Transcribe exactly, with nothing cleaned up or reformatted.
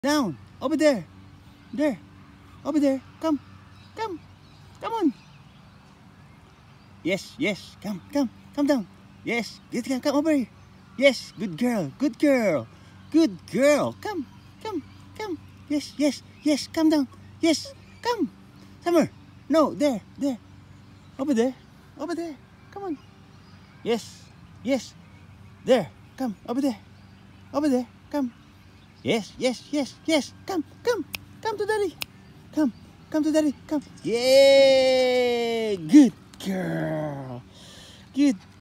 Down. Over there. There. Over there. Come. Come. Come on. Yes, yes. Come, come. Come down. Yes. Get come, come over here. Yes. Good girl. Good girl. Good girl. Come. Come. Come. Yes, yes, yes. Come down. Yes. Come. Somewhere. No. There. There. Over there. Over there. Come on. Yes. Yes. There. Come. Over there. Over there. Come. Yes, yes, yes, yes. Come, come. Come to daddy. Come. Come to daddy. Come. Yeah. Good girl. Good